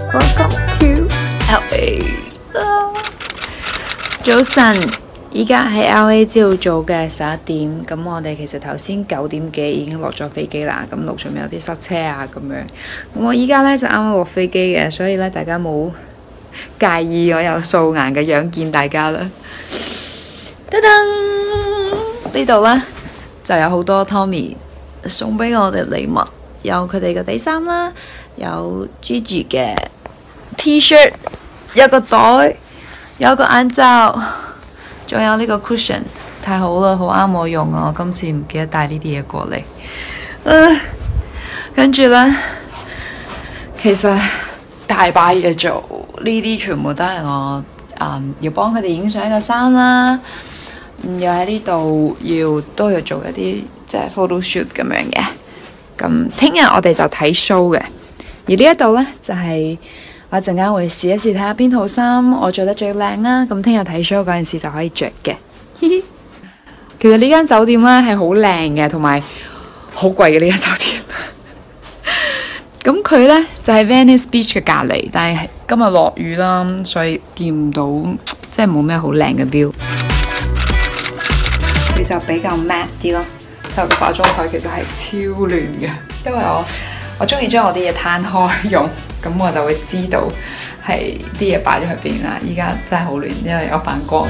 Welcome to LA。早晨，依家喺 LA 朝早嘅11點，咁我哋其實頭先9點幾已經落咗飛機啦。咁路上面有啲塞車啊咁樣。咁我依家咧就啱啱落飛機嘅，所以咧大家冇介意我有素顏嘅樣見大家啦。噔噔，呢度咧就有好多 Tommy 送俾我哋禮物，有佢哋嘅底衫啦，有 Gigi 嘅 T-shirt， 有個袋，有個眼罩，仲有呢個 cushion， 太好啦，好啱我用啊！我今次唔記得帶呢啲嘢過嚟。跟住呢，其實大把嘢做，呢啲全部都係我要幫佢哋影相嘅衫啦。又喺呢度都要做一啲即係 photo shoot 咁樣嘅。咁聽日我哋就睇 show 嘅，而呢一度呢，就係、我陣間會試一試睇下邊套衫我着得最靚啦。咁聽日睇 show 嗰陣時就可以着嘅。其實呢間酒店呢係好靚嘅，同埋好貴嘅呢間酒店。咁佢呢就係 Venice Beach 嘅隔離，但係今日落雨啦，所以見唔到，即係冇咩好靚嘅 view。佢就比較 matte 啲咯。睇我個化妝台其實係超亂嘅，因為我中意將我啲嘢攤開用，咁我就會知道係啲嘢擺咗喺邊啦。依家真係好亂，因為有反光。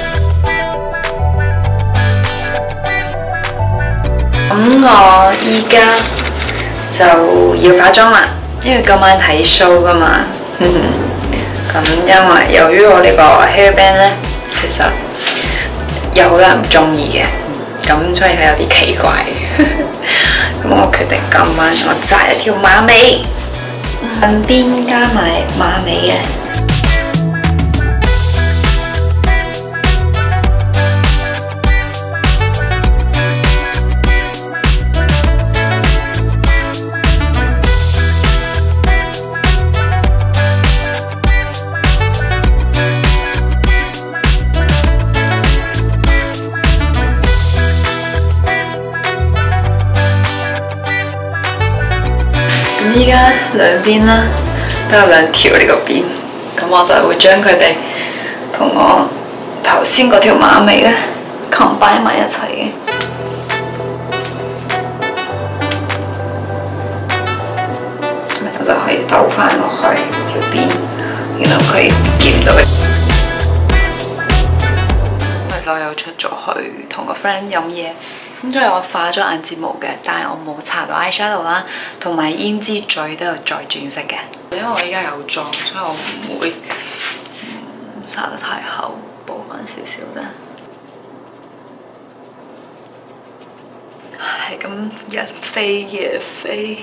咁我依家就要化妝啦，因為今晚睇 show 噶嘛。咁因為由於我呢個 hairband 咧，其實有好多人唔中意嘅。咁所以佢有啲奇怪嘅，咁我決定今晚我紮一條馬尾，兩邊加埋馬尾嘅。依家兩邊啦，都有2條呢個邊，咁我就會將佢哋同我頭先嗰條馬尾咧 combine 埋一齊嘅，咁就可以兜翻落去條邊，然後佢見唔到嘅。我又出咗去同個 friend 飲嘢。咁所以我化咗眼睫毛嘅，但係我冇搽到 eyeshadow 啦，同埋胭脂嘴都有再轉色嘅。因為我依家有妝，所以我唔會搽得太厚，補翻少少啫。係咁日飛夜飛，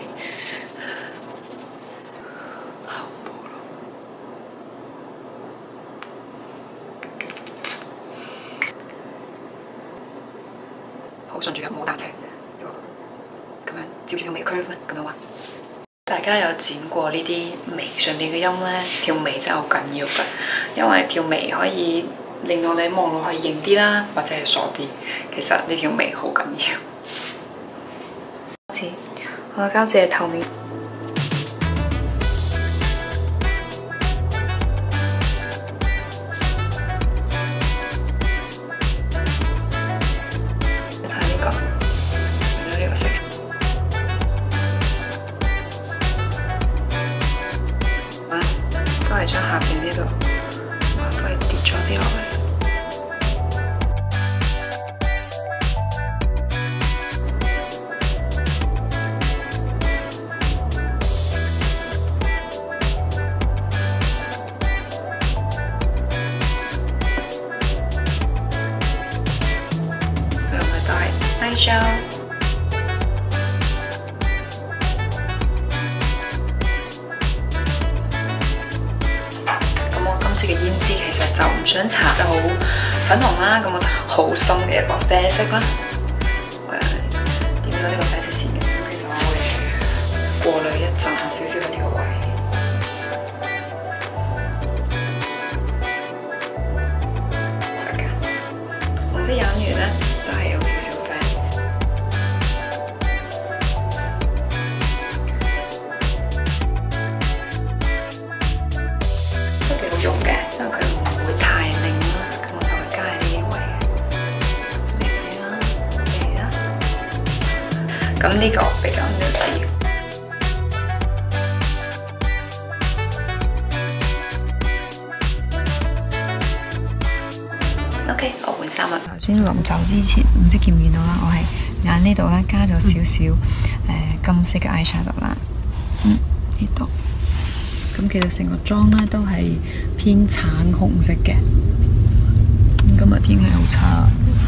好順住嘅，冇搭斜，咁樣照住條眉 curve 咧，咁樣畫。大家有剪過呢啲眉上邊嘅音呢？條眉真係好緊要㗎，因為條眉可以令到你望落去型啲啦，或者係傻啲。其實呢條眉好緊要。我嘅膠紙係透明。都係將下邊呢度，都係跌咗啲落去。佢有咪帶 eye gel？嘅胭脂其實就唔想搽得好粉紅啦，咁我就好深嘅一個啡色啦。我係點咗呢個啡色先嘅，咁其實我會過濾一浸少少喺呢個位。得嘅，紅色眼緣咧都係有少少啡。 用嘅，因為佢唔會太靚啦。咁我就會加喺呢啲位嘅。嚟啊！咁呢個比較嫩啲。OK， 我換衫啦。頭先臨走之前，唔知見唔見到啦，我係眼呢度咧加咗少少金色嘅 eyeshadow 啦。呢度。咁其實成個妝咧都係偏橙紅色嘅。今日天氣好差。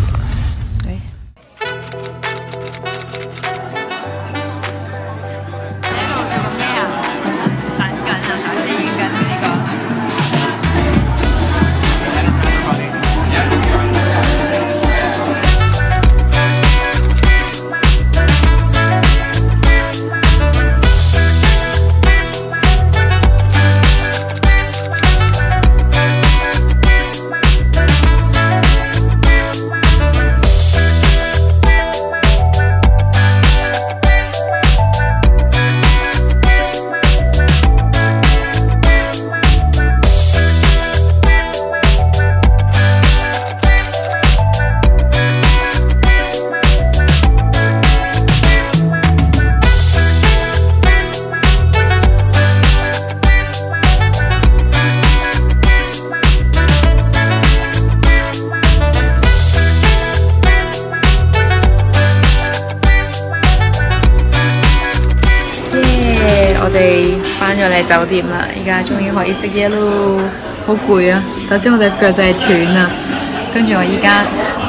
我哋翻咗嚟酒店啦，依家終於可以食嘢咯，好攰啊！頭先我隻腳就係斷啊，跟住我依家，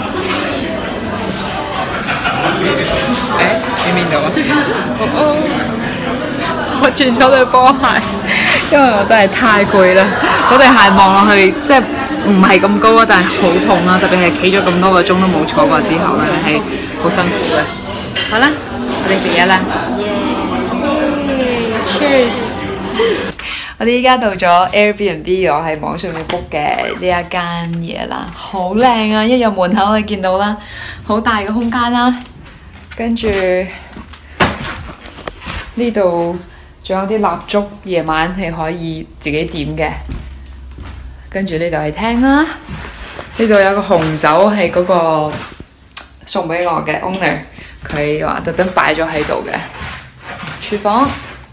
你見到啊？我轉咗對波鞋，因為我真係太攰啦。嗰對鞋望落去即係唔係咁高啊，但係好痛啦，特別係企咗咁多個鐘都冇坐過之後咧，係好辛苦嘅。好啦，我哋食嘢啦。Cheers！ 我哋依家到咗 Airbnb， 我喺網上面 book 嘅呢一間嘢啦，好靚啊！一入門口你見到啦，好大嘅空間啦，跟住呢度仲有啲蠟燭，夜晚係可以自己點嘅。跟住呢度係廳啦，呢度有個紅酒係嗰個送俾我嘅 owner， 佢話特登擺咗喺度嘅。廚房。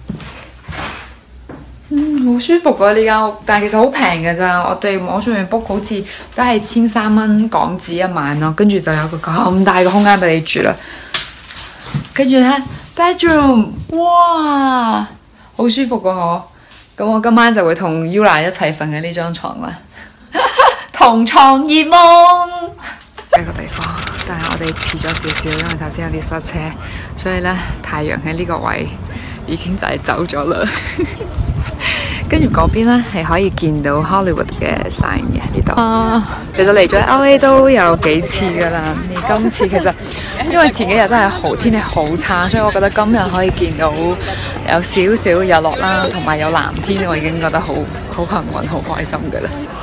好舒服啊！呢間屋，但係其實好平嘅咋。我哋網上面 book 好似都係1300蚊港紙一晚咯，跟住就有個咁大嘅空間俾你住啦。跟住咧 bedroom， 哇，好舒服噶我。咁我今晚就會同 Yula 一齊瞓喺呢張床啦，同床異夢。一個地方，但係我哋遲咗少少，因為頭先有啲塞車，所以咧太陽喺呢個位已經就係走咗啦。跟住嗰邊咧係可以見到 Hollywood 嘅 sign 嘅呢度。其實嚟咗 LA 都有幾次㗎啦。今次其實因為前幾日真係天氣好差，所以我覺得今日可以見到有少少日落啦，同埋有藍天，我已經覺得好幸運、好開心㗎啦。